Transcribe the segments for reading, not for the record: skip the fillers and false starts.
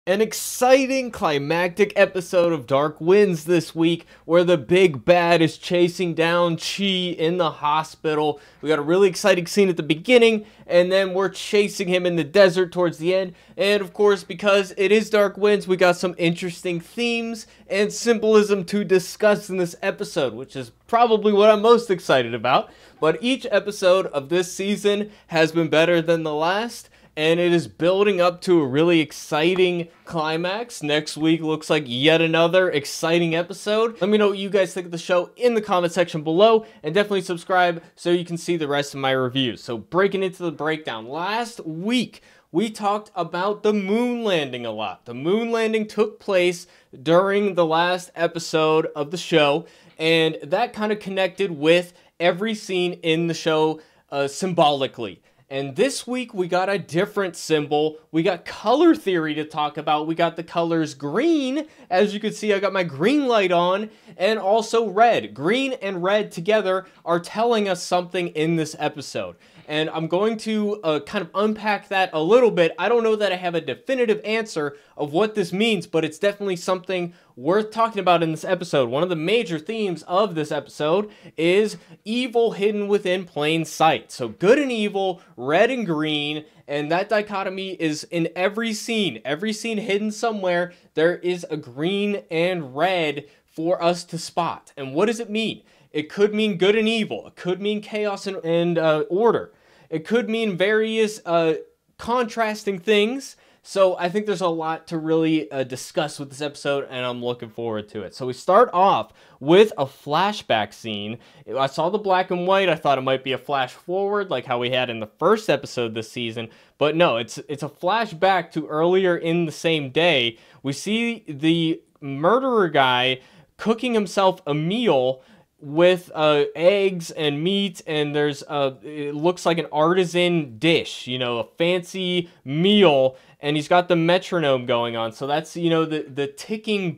An exciting climactic episode of Dark Winds this week where the big bad is chasing down Chee in the hospital. We got a really exciting scene at the beginning, and then we're chasing him in the desert towards the end. And of course, because it is Dark Winds, we got some interesting themes and symbolism to discuss in this episode, which is probably what I'm most excited about. But each episode of this season has been better than the last, and it is building up to a really exciting climax. Next week looks like yet another exciting episode. Let me know what you guys think of the show in the comment section below, and definitely subscribe so you can see the rest of my reviews. So breaking into the breakdown, last week we talked about the moon landing a lot. The moon landing took place during the last episode of the show, and that kind of connected with every scene in the show symbolically. And this week, we got a different symbol. We got color theory to talk about. We got the colors green. As you can see, I got my green light on. And also red. Green and red together are telling us something in this episode. And I'm going to kind of unpack that a little bit. I don't know that I have a definitive answer of what this means, but it's definitely something worth talking about in this episode. One of the major themes of this episode is evil hidden within plain sight. So good and evil, red and green, and that dichotomy is in every scene. Every scene hidden somewhere, there is a green and red for us to spot. And what does it mean? It could mean good and evil. It could mean chaos and order. It could mean various contrasting things. So I think there's a lot to really discuss with this episode, and I'm looking forward to it. So we start off with a flashback scene. I saw the black and white. I thought it might be a flash forward, like how we had in the first episode this season. But no, it's a flashback to earlier in the same day. We see the murderer guy cooking himself a meal with eggs and meat, and there's it looks like an artisan dish, you know, a fancy meal, and he's got the metronome going on. So that's, you know, the ticking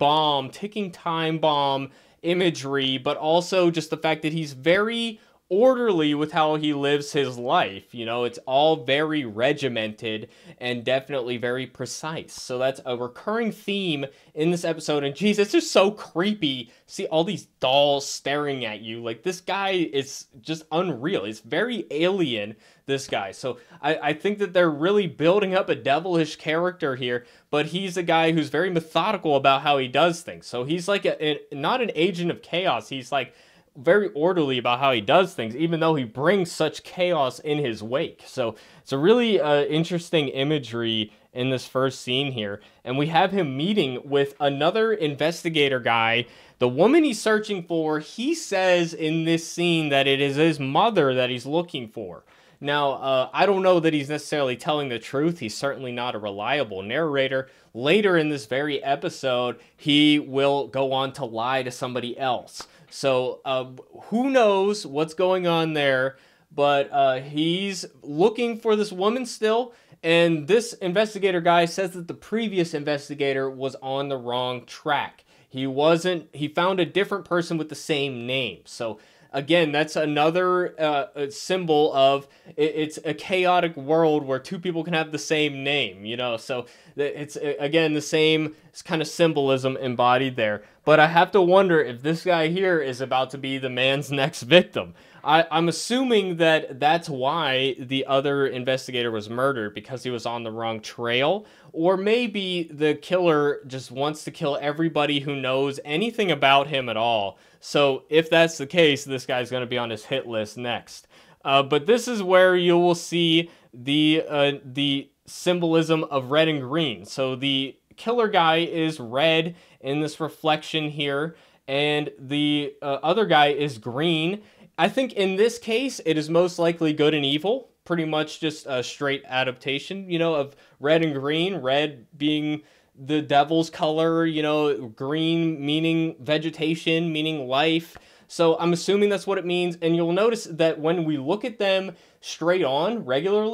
time bomb imagery, but also just the fact that he's very orderly with how he lives his life. You know, it's all very regimented and definitely very precise. So that's a recurring theme in this episode. And geez, it's just so creepy. See all these dolls staring at you. Like, this guy is just unreal. It's very alien, this guy. So I think that they're really building up a devilish character here, but he's a guy who's very methodical about how he does things. So he's like not an agent of chaos. He's like very orderly about how he does things, even though he brings such chaos in his wake. So it's a really interesting imagery in this first scene here. And we have him meeting with another investigator guy. The woman he's searching for, he says in this scene that it is his mother that he's looking for. Now, I don't know that he's necessarily telling the truth. He's certainly not a reliable narrator. Later in this very episode, he will go on to lie to somebody else. So who knows what's going on there, but he's looking for this woman still, and this investigator guy says that the previous investigator was on the wrong track. He found a different person with the same name. So again, that's another symbol of it's a chaotic world where two people can have the same name, you know. So it's, again, the same kind of symbolism embodied there. But I have to wonder if this guy here is about to be the man's next victim. I'm assuming that that's why the other investigator was murdered, because he was on the wrong trail. Or maybe the killer just wants to kill everybody who knows anything about him at all. So if that's the case, this guy's going to be on his hit list next. But this is where you will see the symbolism of red and green. So the killer guy is red in this reflection here, and the other guy is green. I think in this case, it is most likely good and evil. Pretty much just a straight adaptation, you know, of red and green. Red being the devil's color, you know, green meaning vegetation, meaning life. So I'm assuming that's what it means. And you'll notice that when we look at them straight on regularly,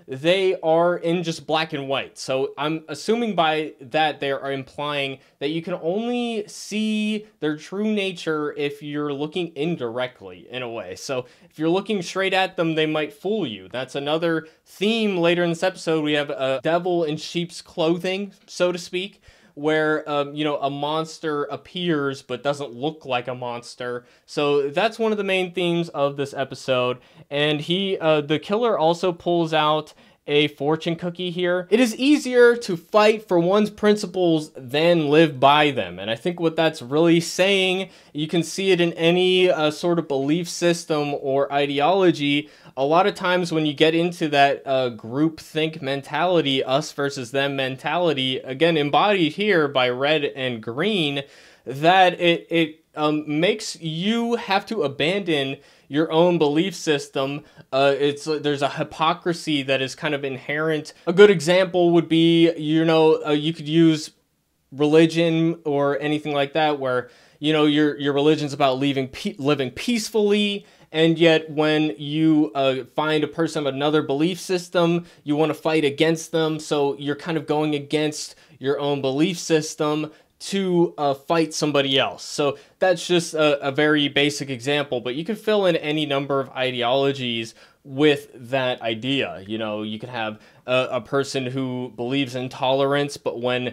they are in just black and white. So I'm assuming by that they are implying that you can only see their true nature if you're looking indirectly, in a way. So if you're looking straight at them, they might fool you. That's another theme later in this episode. We have a devil in sheep's clothing, so to speak, where you know, a monster appears but doesn't look like a monster. So that's one of the main themes of this episode. And the killer also pulls out a fortune cookie here. It is easier to fight for one's principles than live by them. And I think what that's really saying, you can see it in any sort of belief system or ideology. A lot of times when you get into that groupthink mentality, us versus them mentality, again embodied here by red and green, that it makes you have to abandon your own belief system. There's a hypocrisy that is kind of inherent. A good example would be, you know, you could use religion or anything like that, where, you know, your religion's about living peacefully, and yet when you find a person of another belief system, you want to fight against them. So you're kind of going against your own belief system to fight somebody else. So that's just a very basic example, but you can fill in any number of ideologies with that idea. You know, you could have a person who believes in tolerance, but when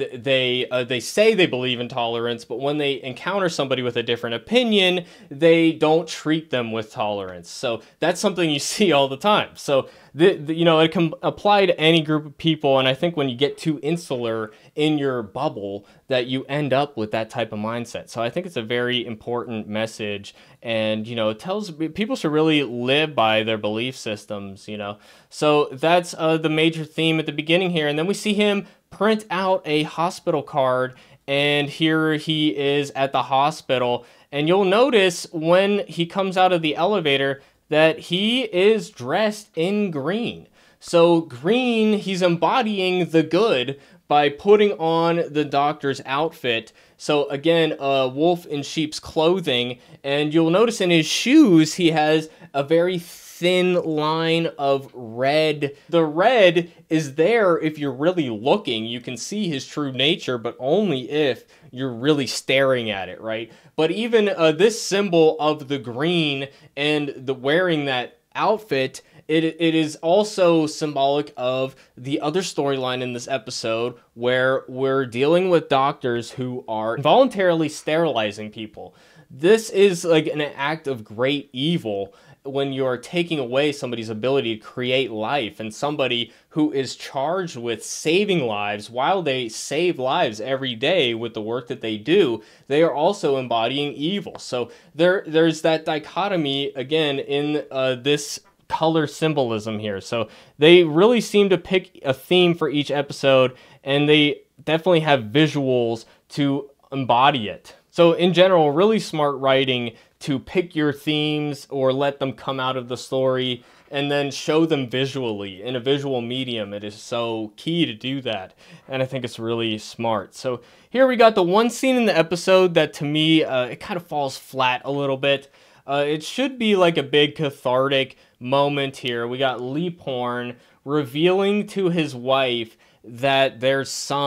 they say they believe in tolerance, but when they encounter somebody with a different opinion, they don't treat them with tolerance. So that's something you see all the time. So you know, it can apply to any group of people, and I think when you get too insular in your bubble, that you end up with that type of mindset. So I think it's a very important message, and, you know, it tells people should really live by their belief systems, you know. So that's the major theme at the beginning here, and then we see him print out a hospital card, and here he is at the hospital, and you'll notice when he comes out of the elevator that he is dressed in green. So green, he's embodying the good by putting on the doctor's outfit. So again, a wolf in sheep's clothing, and you'll notice in his shoes he has a very thin line of red. The red is there if you're really looking. You can see his true nature, but only if you're really staring at it, right? But even this symbol of the green and the wearing that outfit, it is also symbolic of the other storyline in this episode, where we're dealing with doctors who are voluntarily sterilizing people. This is like an act of great evil when you're taking away somebody's ability to create life, and somebody who is charged with saving lives. While they save lives every day with the work that they do, they are also embodying evil. So there's that dichotomy again in this color symbolism here. So they really seem to pick a theme for each episode, and they definitely have visuals to embody it. So in general, really smart writing to pick your themes or let them come out of the story and then show them visually in a visual medium. It is so key to do that, and I think it's really smart. So here we got the one scene in the episode that to me, it kind of falls flat a little bit. It should be like a big cathartic moment here. We got Lee Porn revealing to his wife that their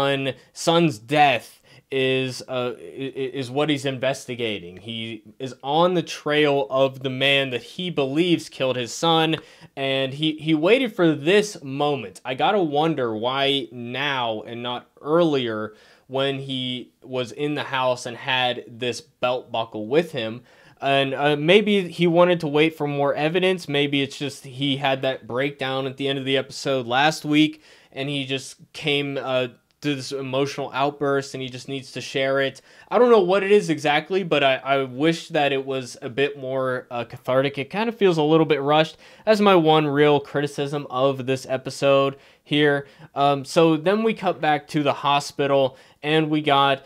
son's death is what he's investigating. He is on the trail of the man that he believes killed his son, and he waited for this moment. I gotta wonder why now and not earlier, when he was in the house and had this belt buckle with him. And maybe he wanted to wait for more evidence. Maybe it's just he had that breakdown at the end of the episode last week, and he just came to this emotional outburst, and he just needs to share it. I don't know what it is exactly, but I wish that it was a bit more cathartic. It kind of feels a little bit rushed. That's my one real criticism of this episode here. So then we cut back to the hospital, and we got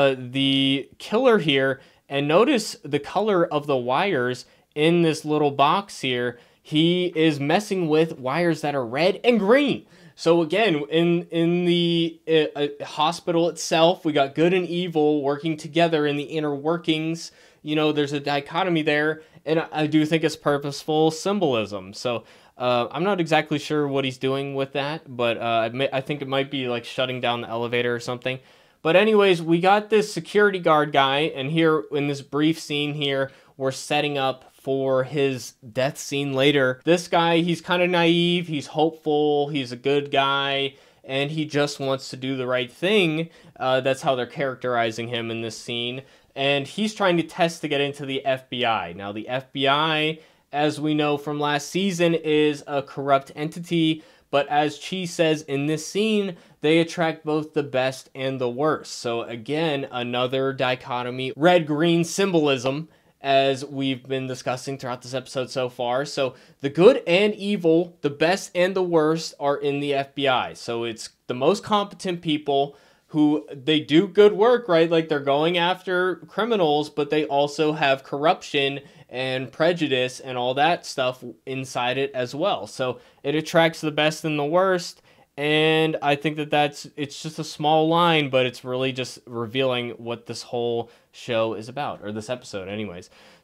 the killer here. And notice the color of the wires in this little box here. He is messing with wires that are red and green. So again, in the hospital itself, we got good and evil working together in the inner workings. You know, there's a dichotomy there, and I do think it's purposeful symbolism. So I'm not exactly sure what he's doing with that, but I think it might be like shutting down the elevator or something. But anyways, we got this security guard guy, and here in this brief scene here, we're setting up for his death scene later. This guy, he's kind of naive, he's hopeful, he's a good guy, and he just wants to do the right thing. That's how they're characterizing him in this scene. And he's trying to test to get into the FBI. Now, the FBI, as we know from last season, is a corrupt entity, but as Chee says in this scene, they attract both the best and the worst. So again, another dichotomy, red-green symbolism, as we've been discussing throughout this episode so far. So the good and evil, the best and the worst, are in the FBI. So it's the most competent people who, they do good work, right? Like, they're going after criminals, but they also have corruption and prejudice and all that stuff inside it as well. So it attracts the best and the worst. And I think that it's just a small line, but it's really just revealing what this whole show is about, or this episode anyways.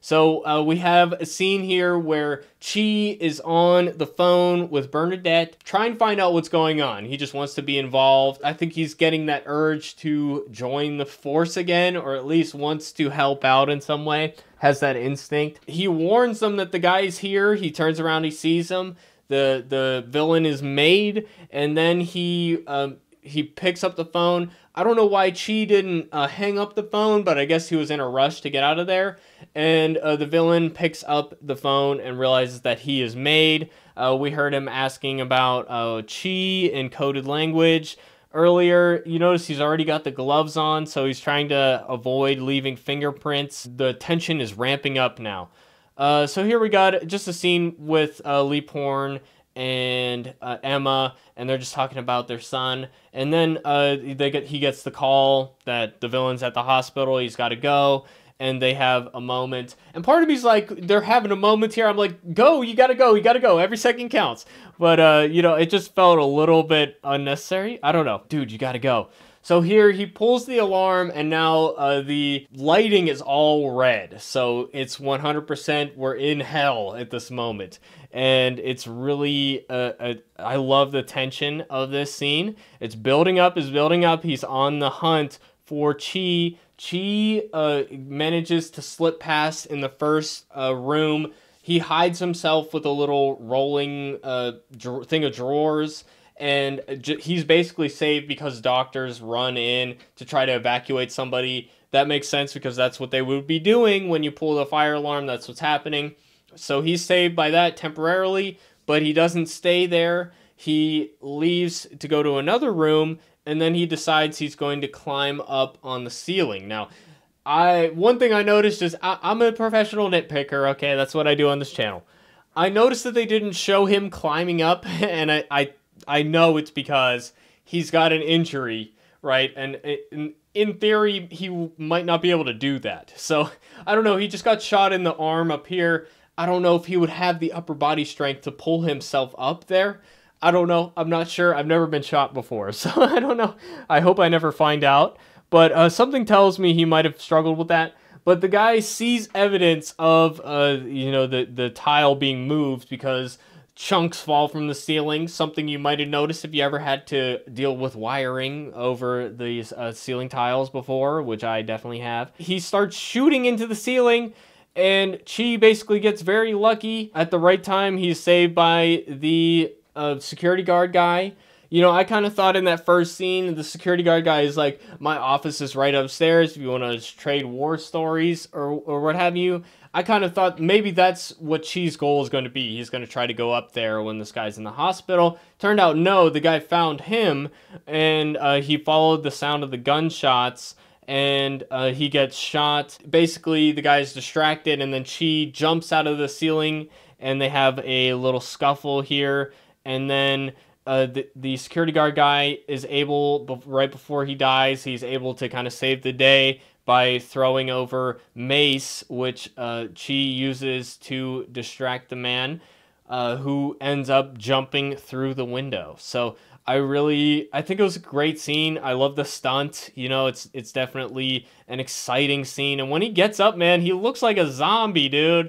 So we have a scene here where Chee is on the phone with Bernadette, trying to find out what's going on. He just wants to be involved. I think he's getting that urge to join the force again, or at least wants to help out in some way, has that instinct. He warns them that the guy's here. He turns around, he sees him. The villain is made, and then he picks up the phone. I don't know why Chee didn't hang up the phone, but I guess he was in a rush to get out of there. And the villain picks up the phone and realizes that he is made. We heard him asking about Chee in coded language earlier. You notice he's already got the gloves on, so he's trying to avoid leaving fingerprints. The tension is ramping up now. So here we got just a scene with Lee Porn and Emma, and they're just talking about their son. And then he gets the call that the villain's at the hospital. He's got to go, and they have a moment. And part of me's like, they're having a moment here. I'm like, go, you gotta go, you gotta go. Every second counts. But you know, it just felt a little bit unnecessary. I don't know, dude, you gotta go. So here he pulls the alarm, and now the lighting is all red. So it's 100% we're in hell at this moment. And it's really, I love the tension of this scene. It's building up, it's building up. He's on the hunt for Chee. Chee manages to slip past in the first room. He hides himself with a little rolling thing of drawers. And he's basically saved because doctors run in to try to evacuate somebody. That makes sense because that's what they would be doing when you pull the fire alarm. That's what's happening. So he's saved by that temporarily, but he doesn't stay there. He leaves to go to another room, and then he decides he's going to climb up on the ceiling. Now, one thing I noticed is I'm a professional nitpicker, okay? That's what I do on this channel. I noticed that they didn't show him climbing up, and I know it's because he's got an injury, right? And in theory, he might not be able to do that. So, I don't know. He just got shot in the arm up here. I don't know if he would have the upper body strength to pull himself up there. I don't know. I'm not sure. I've never been shot before, so I don't know. I hope I never find out. But something tells me he might have struggled with that. But the guy sees evidence of, you know, the tile being moved because chunks fall from the ceiling, something you might have noticed if you ever had to deal with wiring over these ceiling tiles before, which I definitely have. He starts shooting into the ceiling, and Chee basically gets very lucky. At the right time, he's saved by the security guard guy. You know, I kind of thought in that first scene, the security guard guy is like, my office is right upstairs if you want to trade war stories or what have you. I kind of thought maybe that's what Chee's goal is going to be. He's going to try to go up there when this guy's in the hospital. Turned out, no, the guy found him, and he followed the sound of the gunshots, and he gets shot. Basically, the guy's distracted, and then Chee jumps out of the ceiling, and they have a little scuffle here, and then the security guard guy is able, right before he dies, he's able to kind of save the day by throwing over mace, which Chee uses to distract the man, who ends up jumping through the window. So I think it was a great scene. I love the stunt. You know, it's definitely an exciting scene. And when he gets up, man, he looks like a zombie, dude.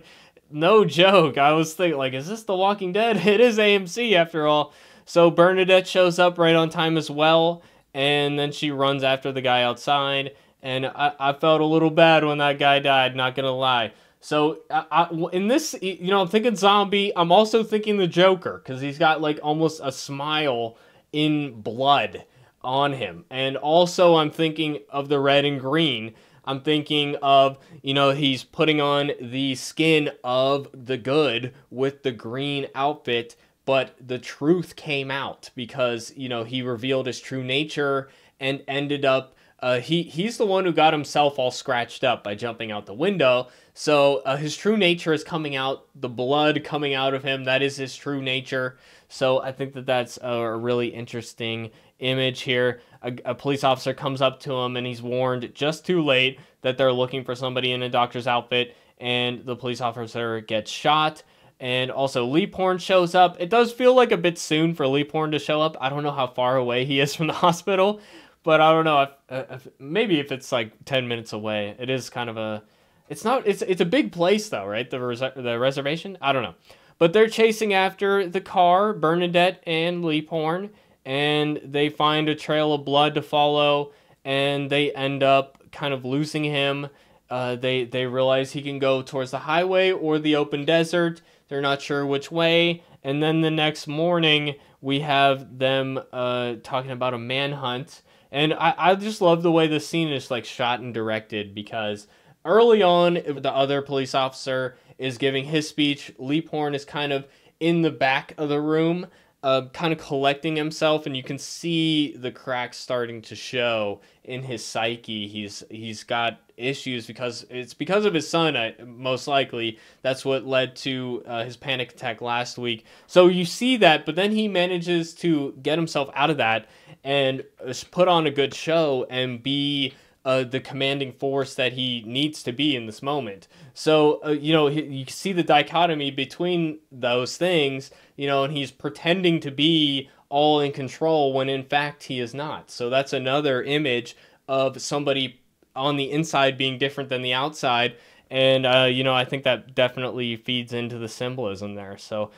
no joke. I was thinking, like, is this The Walking Dead? It is AMC after all. So Bernadette shows up right on time as well, and then she runs after the guy outside. And I felt a little bad when that guy died, not gonna lie. So in this, I'm thinking zombie. I'm also thinking the Joker, because he's got like almost a smile in blood on him. And also I'm thinking of the red and green. I'm thinking of, he's putting on the skin of the good with the green outfit, but the truth came out because, he revealed his true nature and ended up, he's the one who got himself all scratched up by jumping out the window. So his true nature is coming out, the blood coming out of him, that is his true nature. So I think that that's a really interesting image here. A police officer comes up to him and he's warned just too late that they're looking for somebody in a doctor's outfit, and the police officer gets shot. And also Leaphorn shows up. It does feel like a bit soon for Leaphorn to show up. I don't know how far away he is from the hospital, but I don't know if maybe if it's like 10 minutes away. It is kind of a, it's a big place though, right? The reservation. I don't know, but they're chasing after the car, Bernadette and Leaphorn, and they find a trail of blood to follow, and they end up kind of losing him. They realize he can go towards the highway or the open desert. They're not sure which way. And then the next morning, we have them talking about a manhunt. And I just love the way the scene is like shot and directed, because early on, the other police officer is giving his speech. Leaphorn is kind of in the back of the room, kind of collecting himself, and you can see the cracks starting to show in his psyche. He's got issues because of his son, most likely. That's what led to his panic attack last week. So you see that, but then he manages to get himself out of that and put on a good show and be the commanding force that he needs to be in this moment. So, you see the dichotomy between those things, and he's pretending to be all in control when in fact he is not. So that's another image of somebody on the inside being different than the outside. And, I think that definitely feeds into the symbolism there. So,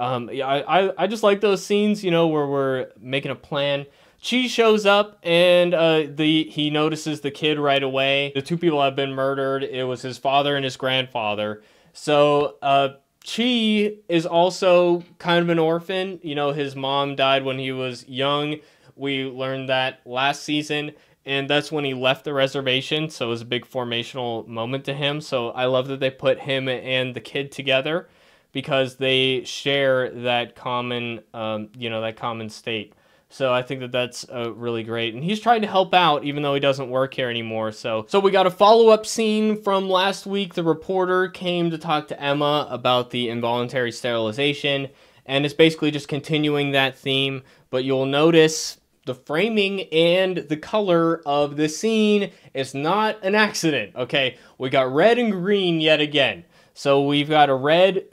I just like those scenes, where we're making a plan. Chee shows up, and he notices the kid right away. The two people have been murdered. It was his father and his grandfather. So Chee is also kind of an orphan. His mom died when he was young. We learned that last season, and that's when he left the reservation. So it was a big formational moment to him. So I love that they put him and the kid together, because they share that common, that common state. So I think that that's really great. And he's trying to help out, even though he doesn't work here anymore. So we got a follow-up scene from last week. The reporter came to talk to Emma about the involuntary sterilization, and it's basically just continuing that theme. But you'll notice the framing and the color of the scene is not an accident, okay? We got red and green yet again. So we've got a red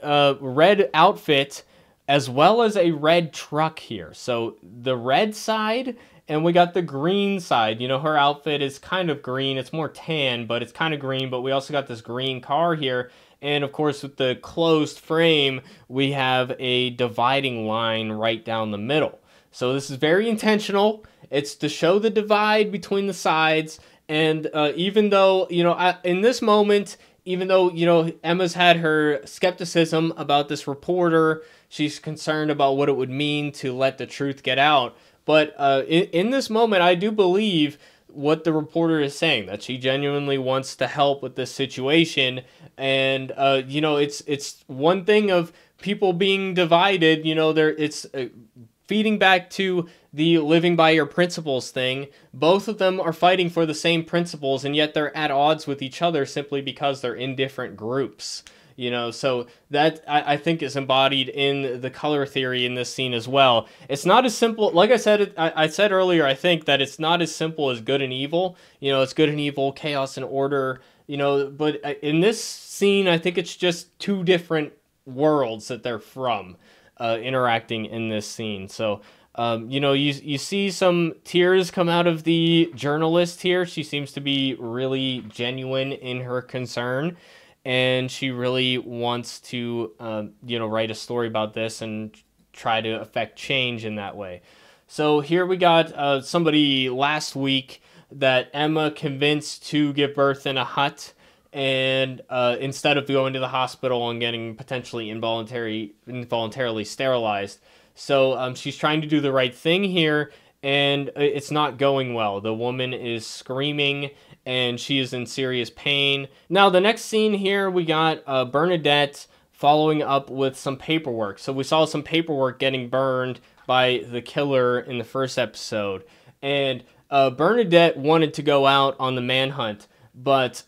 outfit, as well as a red truck here. So the red side, and we got the green side. Her outfit is kind of green. It's more tan, but it's kind of green. But we also got this green car here. And of course, with the closed frame, we have a dividing line right down the middle. So this is very intentional. It's to show the divide between the sides. And even though, in this moment, even though, Emma's had her skepticism about this reporter, she's concerned about what it would mean to let the truth get out. But in this moment, I do believe what the reporter is saying, that she genuinely wants to help with this situation. And, it's one thing of people being divided, it's feeding back to the living by your principles thing. Both of them are fighting for the same principles, and yet they're at odds with each other simply because they're in different groups. So that I think is embodied in the color theory in this scene as well. It's not as simple, like I said, I said earlier, I think that it's not as simple as good and evil. It's good and evil, chaos and order, but in this scene, I think it's just two different worlds that they're from, interacting in this scene. So, you see some tears come out of the journalist here. She seems to be really genuine in her concern. and she really wants to, write a story about this and try to affect change in that way. So here we got somebody last week that Emma convinced to give birth in a hut, and instead of going to the hospital and getting potentially involuntarily sterilized. So she's trying to do the right thing here, and it's not going well. The woman is screaming, and she is in serious pain. Now, the next scene here, we got Bernadette following up with some paperwork. So we saw some paperwork getting burned by the killer in the first episode. And Bernadette wanted to go out on the manhunt, but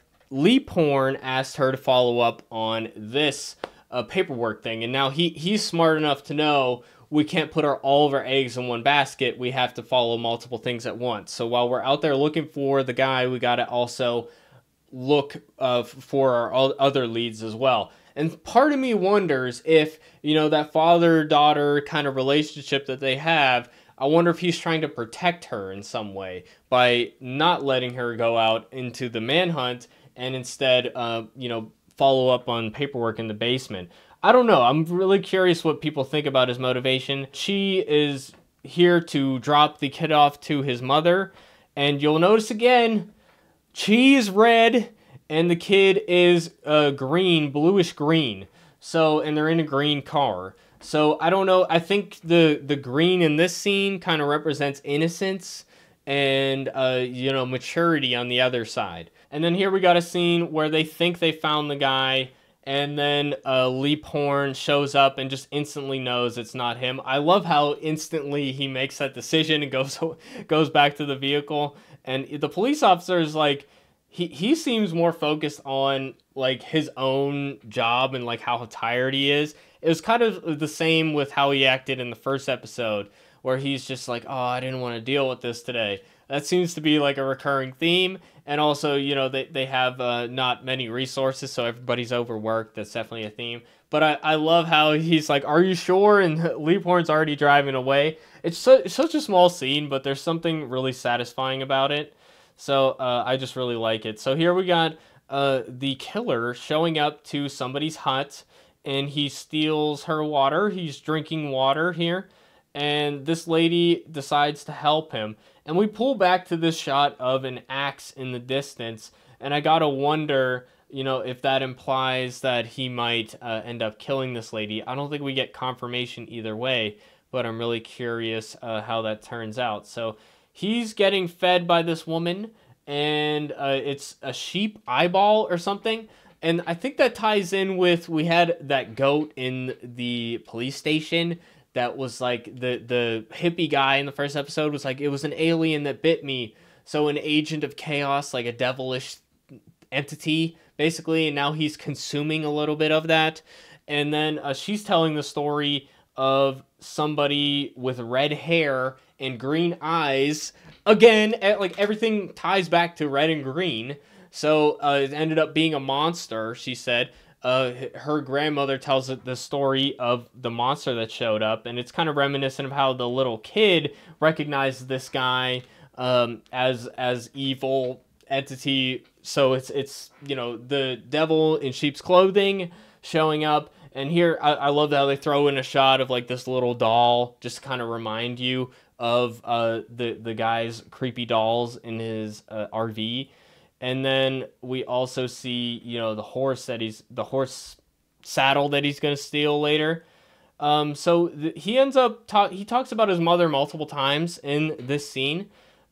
Leaphorn asked her to follow up on this paperwork thing. And now he's smart enough to know we can't put all of our eggs in one basket. We have to follow multiple things at once. So while we're out there looking for the guy, we got to also look for our other leads as well. And part of me wonders if, that father-daughter kind of relationship that they have, I wonder if he's trying to protect her in some way by not letting her go out into the manhunt and instead, follow up on paperwork in the basement. I don't know. I'm really curious what people think about his motivation. She is here to drop the kid off to his mother, and you'll notice again, Chee is red, and the kid is green, bluish green. So, and they're in a green car. So, I don't know. I think the green in this scene kind of represents innocence and, maturity on the other side. And then here we got a scene where they think they found the guy, and then Leaphorn shows up and just instantly knows it's not him. I love how instantly he makes that decision and goes back to the vehicle. And the police officer is like, he seems more focused on like his own job and like how tired he is. It was kind of the same with how he acted in the first episode, where he's just like, oh, I didn't want to deal with this today. That seems to be like a recurring theme. And also, they have not many resources, so everybody's overworked. That's definitely a theme. But I love how he's like, are you sure? And Leaphorn's already driving away. It's such a small scene, but there's something really satisfying about it. So I just really like it. So here we got the killer showing up to somebody's hut, and he steals her water. He's drinking water here, and this lady decides to help him. And we pull back to this shot of an axe in the distance, and I gotta wonder, if that implies that he might end up killing this lady. I don't think we get confirmation either way, but I'm really curious how that turns out. So he's getting fed by this woman, and it's a sheep eyeball or something. And I think that ties in with, we had that goat in the police station that was like the hippie guy in the first episode was like, it was an alien that bit me. So an agent of chaos, like a devilish entity, basically. And now he's consuming a little bit of that. And then she's telling the story of somebody with red hair and green eyes. Again, like everything ties back to red and green. So it ended up being a monster, she said. Her grandmother tells the story of the monster that showed up, and it's kind of reminiscent of how the little kid recognized this guy as evil entity. So it's the devil in sheep's clothing showing up. And here I love how they throw in a shot of like this little doll just to kind of remind you of the guy's creepy dolls in his RV. And then we also see, the horse saddle that he's going to steal later. He ends up, he talks about his mother multiple times in this scene.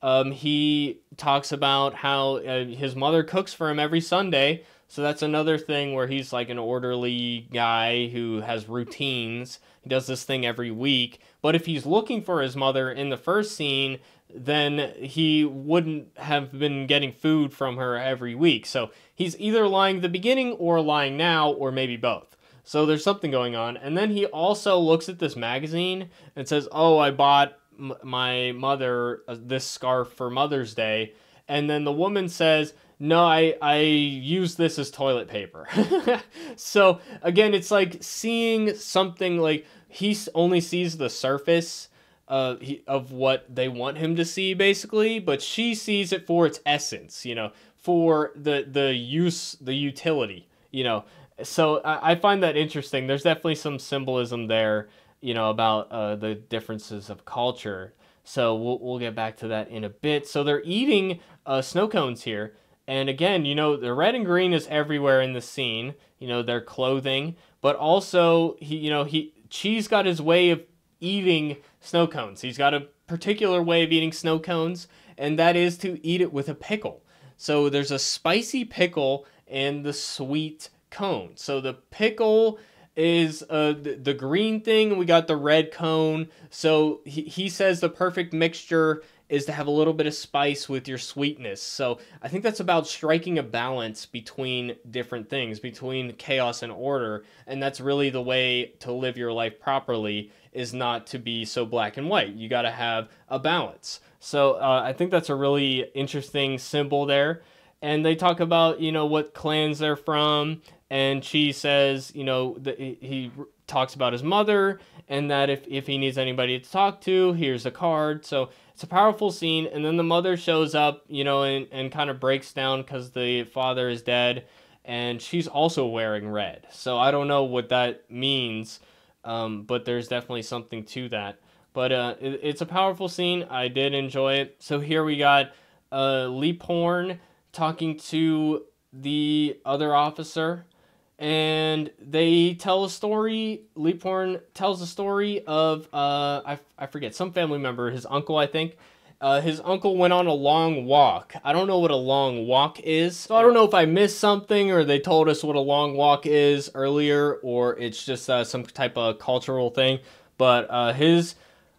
He talks about how his mother cooks for him every Sunday. So that's another thing where he's like an orderly guy who has routines. He does this thing every week. But if he's looking for his mother in the first scene, then he wouldn't have been getting food from her every week. So he's either lying at the beginning or lying now, or maybe both. So there's something going on. And then he also looks at this magazine and says, oh, I bought my mother this scarf for Mother's Day. And then the woman says, no, I use this as toilet paper. So again, it's like seeing something, like he only sees the surface of what they want him to see, basically, but she sees it for its essence, for the utility, you know. So I find that interesting. There's definitely some symbolism there, you know, about the differences of culture. So we'll get back to that in a bit. So they're eating snow cones here. And again, you know, the red and green is everywhere in the scene, you know, their clothing, but also Chee's got his way of eating snow cones. He's got a particular way of eating snow cones, and that is to eat it with a pickle. So there's a spicy pickle and the sweet cone. So the pickle is the green thing, and we got the red cone. So he says the perfect mixture is to have a little bit of spice with your sweetness. So I think that's about striking a balance between different things, between chaos and order, and that's really the way to live your life properly, is not to be so black and white. You got to have a balance. So I think that's a really interesting symbol there. And they talk about, you know, what clans they're from, and Chee says, you know, he talks about his mother, and that if he needs anybody to talk to, here's a card. So it's a powerful scene. And then the mother shows up, you know, and kind of breaks down because the father is dead, and she's also wearing red. So I don't know what that means, but there's definitely something to that. But it's a powerful scene. I did enjoy it. So here we got Leaphorn talking to the other officer, and they tell a story. Leaphorn tells a story of I forget, some family member, his uncle, I think. His uncle went on a long walk. I don't know what a long walk is, so I don't know if I missed something, or they told us what a long walk is earlier, or it's just some type of cultural thing. But his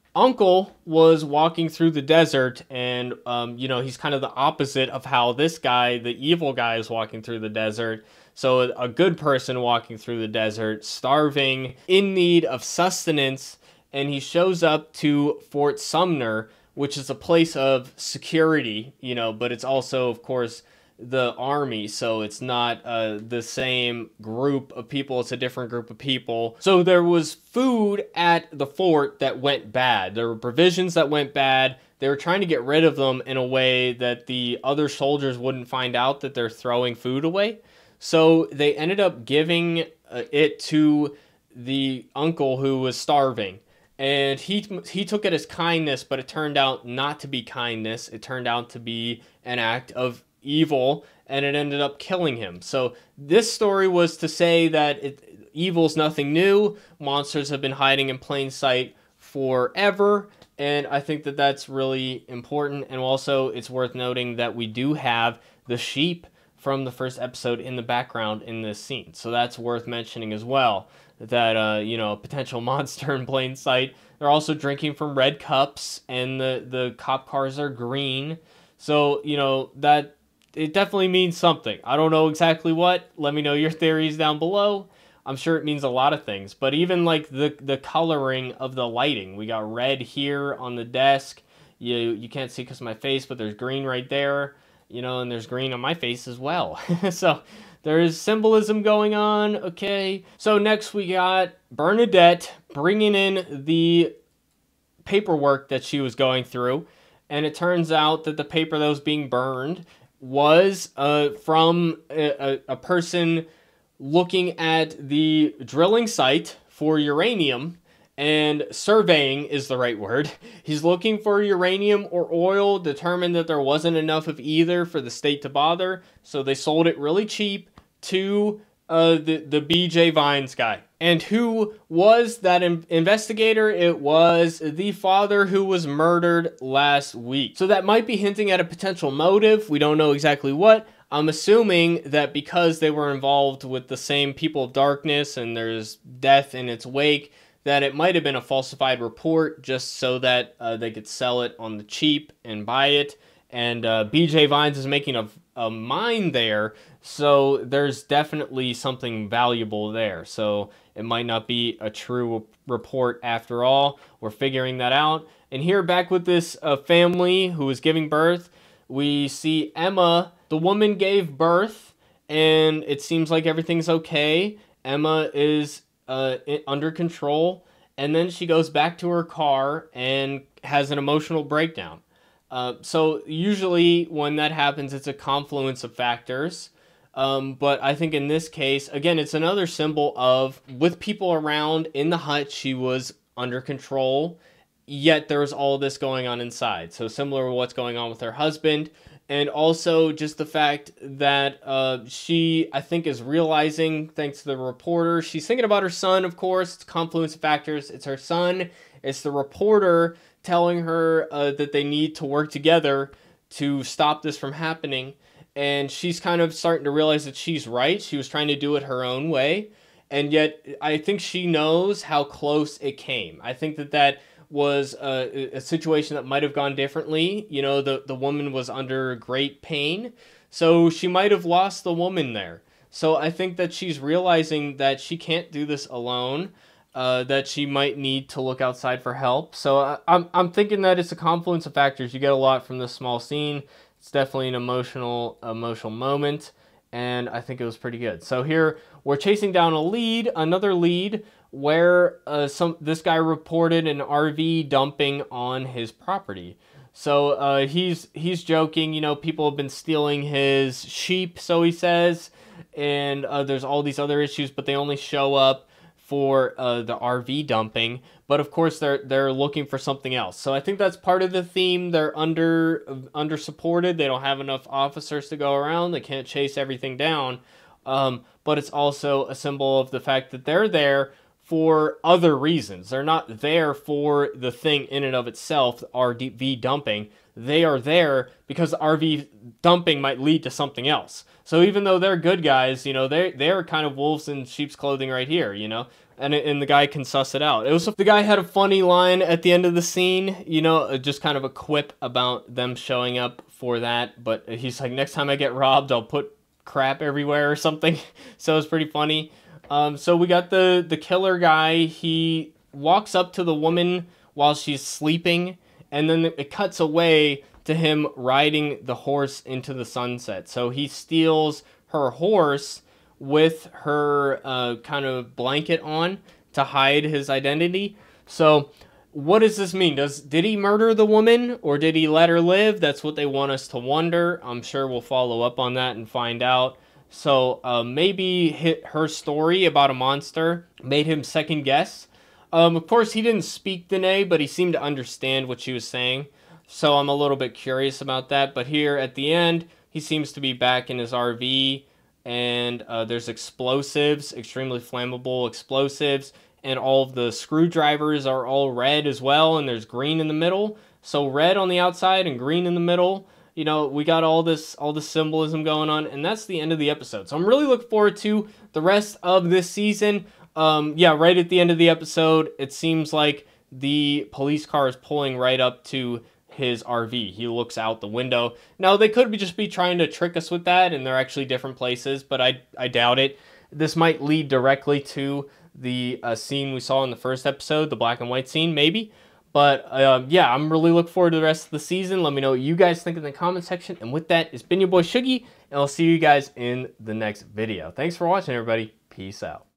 uncle was walking through the desert, and you know, he's kind of the opposite of how this guy, the evil guy, is walking through the desert. So a good person walking through the desert, starving, in need of sustenance, and he shows up to Fort Sumner, which is a place of security, you know, but it's also, of course, the army, so it's not the same group of people. It's a different group of people. So there was food at the fort that went bad. There were provisions that went bad. They were trying to get rid of them in a way that the other soldiers wouldn't find out that they're throwing food away. So they ended up giving it to the uncle who was starving. And he took it as kindness, but it turned out not to be kindness. It turned out to be an act of evil, and it ended up killing him. So this story was to say that evil's nothing new. Monsters have been hiding in plain sight forever, and I think that that's really important. And also, it's worth noting that we do have the sheep from the first episode in the background in this scene. So that's worth mentioning as well, that, you know, a potential monster in plain sight. They're also drinking from red cups, and the cop cars are green. So, you know, that it definitely means something. I don't know exactly what. Let me know your theories down below. I'm sure it means a lot of things. But even like the coloring of the lighting. We got red here on the desk. You can't see because of my face, but there's green right there. You know, and there's green on my face as well. So there is symbolism going on, okay? So next we got Bernadette bringing in the paperwork that she was going through. And it turns out that the paper that was being burned was from a person looking at the drilling site for uranium, and surveying is the right word. He's looking for uranium or oil, determined that there wasn't enough of either for the state to bother, so they sold it really cheap to the BJ Vines guy. And who was that investigator? It was the father who was murdered last week. So that might be hinting at a potential motive. We don't know exactly what. I'm assuming that because they were involved with the same people of darkness and there's death in its wake, that it might have been a falsified report just so that they could sell it on the cheap and buy it. And BJ Vines is making a mine there, so there's definitely something valuable there. So it might not be a true report after all. We're figuring that out. And here, back with this family who is giving birth, we see Emma. The woman gave birth, and it seems like everything's okay. Emma is under control, and then she goes back to her car and has an emotional breakdown. So usually when that happens, it's a confluence of factors. But I think in this case, again, it's another symbol of, with people around in the hut, she was under control, yet there's all this going on inside. So similar to what's going on with her husband. And also just the fact that she, I think, is realizing, thanks to the reporter, she's thinking about her son, of course. It's a confluence of factors. It's her son. It's the reporter telling her that they need to work together to stop this from happening. And she's kind of starting to realize that she's right. She was trying to do it her own way. And yet, I think she knows how close it came. I think that was a situation that might have gone differently. You know, the woman was under great pain, so she might have lost the woman there. So I think that she's realizing that she can't do this alone, that she might need to look outside for help. So I'm thinking that it's a confluence of factors. You get a lot from this small scene. It's definitely an emotional moment, and I think it was pretty good. So here we're chasing down another lead, where this guy reported an RV dumping on his property. So he's joking, you know, people have been stealing his sheep, so he says, and there's all these other issues, but they only show up for the RV dumping. But of course they're looking for something else. So I think that's part of the theme. They're under supported. They don't have enough officers to go around. They can't chase everything down. But it's also a symbol of the fact that they're there for other reasons. They're not there for the thing in and of itself, the RV dumping. They are there because the RV dumping might lead to something else. So even though they're good guys, you know, they're kind of wolves in sheep's clothing right here, you know. And the guy can suss it out. The guy had a funny line at the end of the scene, you know, just kind of a quip about them showing up for that. But he's like, next time I get robbed, I'll put crap everywhere or something. So it's pretty funny. So we got the killer guy. He walks up to the woman while she's sleeping, and then it cuts away to him riding the horse into the sunset. So he steals her horse with her kind of blanket on to hide his identity. So what does this mean? Did he murder the woman, or did he let her live? That's what they want us to wonder. I'm sure we'll follow up on that and find out. So maybe her story about a monster made him second guess. Of course, he didn't speak Dene, but he seemed to understand what she was saying. So I'm a little bit curious about that. But here at the end, he seems to be back in his RV, and there's explosives, extremely flammable explosives, and all of the screwdrivers are all red as well, and there's green in the middle. So red on the outside and green in the middle. You know, we got all this symbolism going on, and that's the end of the episode. So I'm really looking forward to the rest of this season. Yeah, right at the end of the episode, it seems like the police car is pulling right up to his RV. He looks out the window. Now, they could just be trying to trick us with that, and they're actually different places, but I doubt it. This might lead directly to the scene we saw in the first episode, the black and white scene, maybe. But yeah, I'm really looking forward to the rest of the season. Let me know what you guys think in the comment section. And with that, it's been your boy Shuggy, and I'll see you guys in the next video. Thanks for watching, everybody. Peace out.